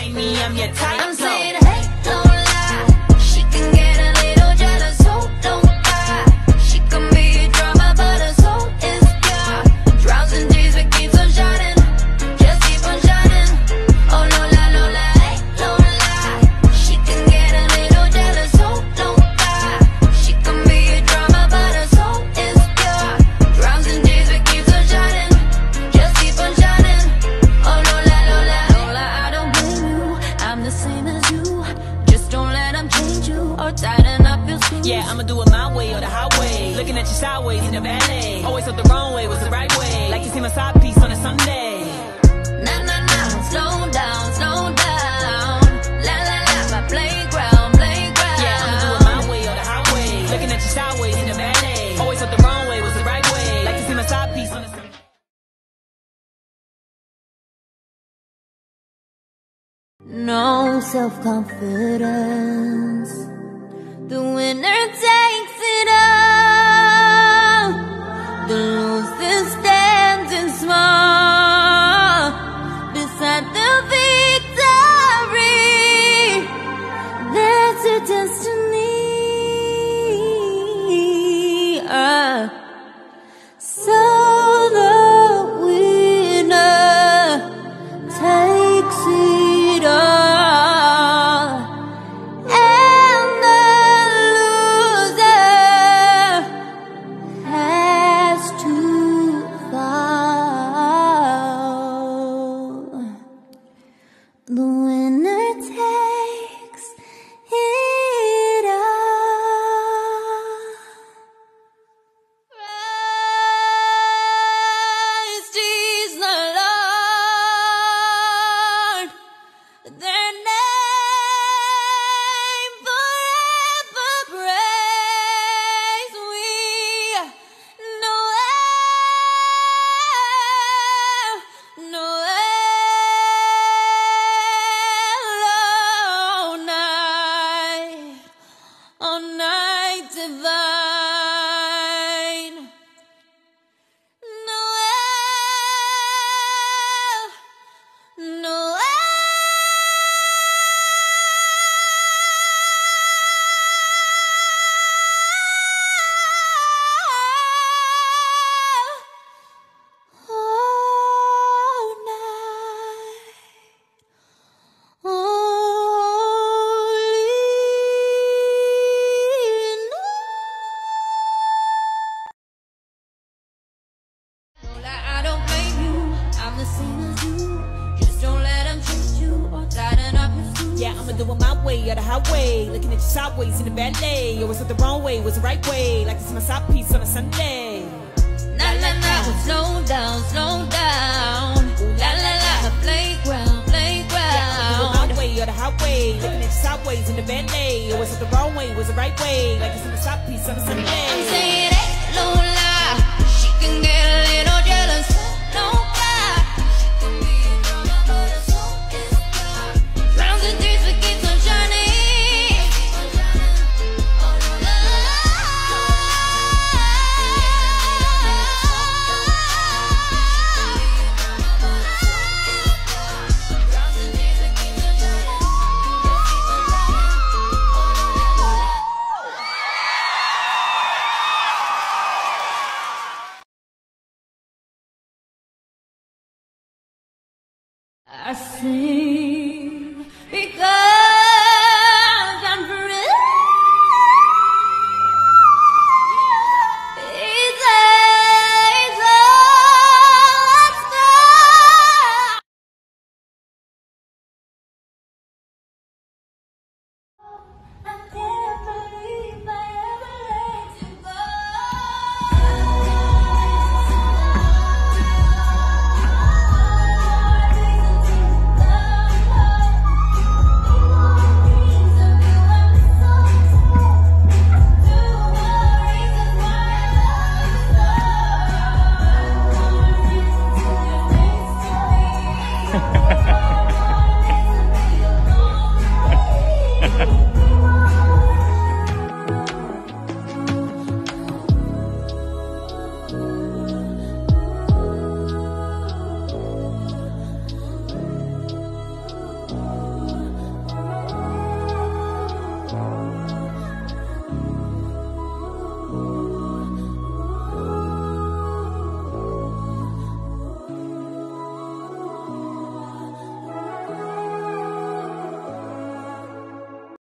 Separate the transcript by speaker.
Speaker 1: like me, I'm your type.
Speaker 2: I'm saying, hey, don't lie. She can get a little jealous, so don't lie. She can be a drama, but her soul is pure. Drowns in tears, but keeps on shining. Just keep on shining. Oh, no lie, no lie, hey, don't lie. She can get a little jealous, so don't lie. She can be a drama, but her soul is pure. Drowns in tears, but keeps on shining. Just keep on shining. Oh, no lie, no lie, no lie, I don't blame you. I'm the same as you. Just don't let them change you or tighten up your screws.
Speaker 1: Yeah, I'ma do it my way or the highway. Looking at you sideways in the valet. Always thought the wrong way was the right way. Like to see my side piece on a Sunday.
Speaker 2: Nah, nah, nah, slow down, slow down. La, la, la, my playground, playground.
Speaker 1: Yeah, I'ma do it my way or the highway. Looking at you sideways in the valet. Always thought the wrong way was the right way. Like to see my side piece on a Sunday.
Speaker 2: No self-confidence. The winner takes it all. The loser standing small beside the victory. That's your destiny. So the winner takes it all, and the loser has to fall. The winner takes it all. Christ is the Lord, their name forever praise. We Noel, all night divine. Noel, Noel. All night, holy night. I don't blame you. I'm the same as you. Just don't let them change you or tighten up your screws.
Speaker 1: Yeah, I'ma do it my way or the highway. Looking at you sideways in the valet. Always thought the wrong way was the right way. Like to see my side piece on a Sunday.
Speaker 2: La la la, slow down, slow down. La la la, playground, playground.
Speaker 1: Yeah, I'ma do it my way or the highway. Looking at you sideways in the valet. Always thought the wrong way was the right way. Like to see my side piece on a Sunday.
Speaker 2: I'm saying, hey, no lie. She can get a little jealous. No lie. She can be a drama, but her soul is pure. Drowns in tears, but keeps on shining. Oh, no, la, la, la. Drowns in tears, but keeps on shining. I sing.